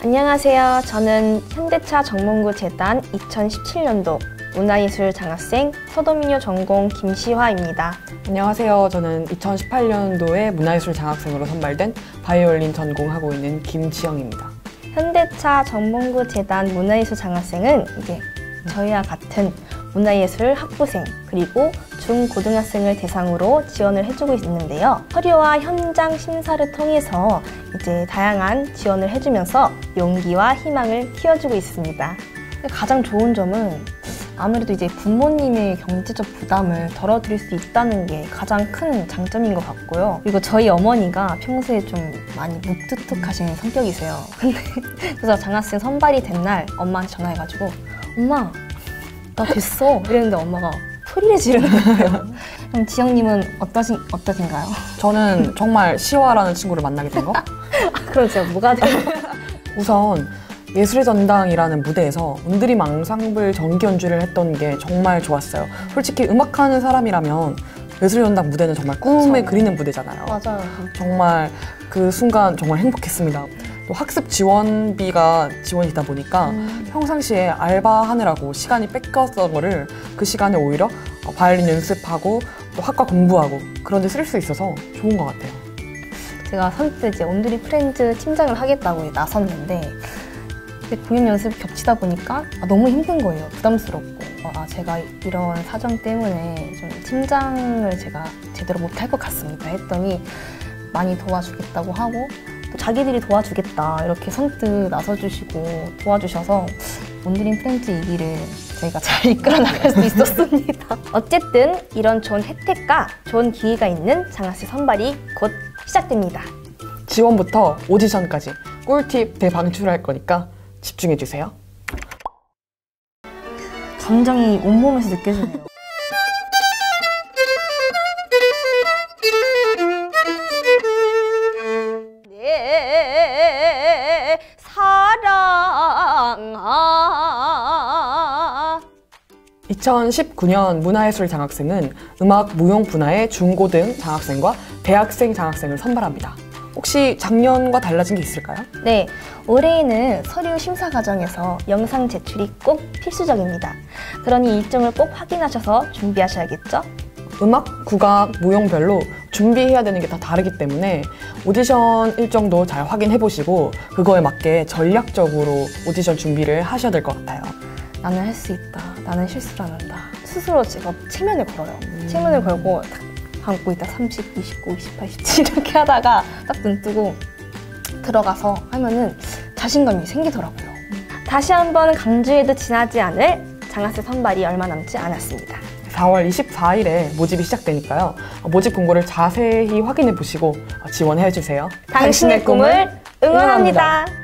안녕하세요. 저는 현대차 정몽구 재단 2017년도 문화예술 장학생 서도민요 전공 김시화입니다. 안녕하세요. 저는 2018년도에 문화예술 장학생으로 선발된 바이올린 전공하고 있는 김지영입니다. 현대차 정몽구 재단 문화예술 장학생은 이제 저희와 같은 문화예술 학부생 그리고 중고등학생을 대상으로 지원을 해주고 있는데요. 서류와 현장 심사를 통해서 이제 다양한 지원을 해주면서 용기와 희망을 키워주고 있습니다. 가장 좋은 점은 아무래도 이제 부모님의 경제적 부담을 덜어드릴 수 있다는 게 가장 큰 장점인 것 같고요. 그리고 저희 어머니가 평소에 좀 많이 무뚝뚝하신 성격이세요. 근데 그래서 장학생 선발이 된 날 엄마한테 전화해가지고 엄마 나 됐어 이랬는데 엄마가 소리를 지르는 거예요. 그럼 지영님은 어떠신가요? 저는 정말 시화라는 친구를 만나게 된 거? 그럼 제가 뭐가 돼요? 우선 예술의 전당이라는 무대에서 문드림 앙상블 정기 연주를 했던 게 정말 좋았어요. 솔직히 음악하는 사람이라면 예술의 전당 무대는 정말 꿈에 그리는 무대잖아요. 맞아요. 정말 그 순간 정말 행복했습니다. 또 학습 지원비가 지원이 되다 보니까 평상시에 알바하느라고 시간이 뺏겼던 거를 그 시간에 오히려 바이올린 연습하고 또 학과 공부하고 그런 데 쓸 수 있어서 좋은 것 같아요. 제가 선뜻 이제 온드리 프렌즈 팀장을 하겠다고 나섰는데 공연 연습이 겹치다 보니까 너무 힘든 거예요. 부담스럽고 제가 이런 사정 때문에 좀 팀장을 제가 제대로 못할 것 같습니다 했더니 많이 도와주겠다고 하고 또 자기들이 도와주겠다 이렇게 선뜻 나서주시고 도와주셔서 온드림 프렌즈 이 길을 저희가 잘 이끌어 나갈 수 있었습니다. 어쨌든 이런 좋은 혜택과 좋은 기회가 있는 장학생 선발이 곧 시작됩니다. 지원부터 오디션까지 꿀팁 대방출할 거니까 집중해주세요. 감정이 온몸에서 느껴지네요. 내 사랑아 2019년 문화예술 장학생은 음악 무용 분야의 중고등 장학생과 대학생 장학생을 선발합니다. 혹시 작년과 달라진 게 있을까요? 네, 올해에는 서류 심사 과정에서 영상 제출이 꼭 필수적입니다. 그러니 일정을 꼭 확인하셔서 준비하셔야겠죠? 음악, 국악, 무용별로 준비해야 되는 게 다 다르기 때문에 오디션 일정도 잘 확인해 보시고 그거에 맞게 전략적으로 오디션 준비를 하셔야 될 것 같아요. 나는 할 수 있다. 나는 실수를 안 한다. 스스로 제가 체면을 걸어요. 체면을 걸고 딱 감고 있다 30, 29, 28, 27 이렇게 하다가 딱 눈 뜨고 들어가서 하면은 자신감이 생기더라고요. 다시 한번 강조해도 지나지 않을 장학생 선발이 얼마 남지 않았습니다. 4월 24일에 모집이 시작되니까요. 모집 공고를 자세히 확인해 보시고 지원해 주세요. 당신의 꿈을 응원합니다.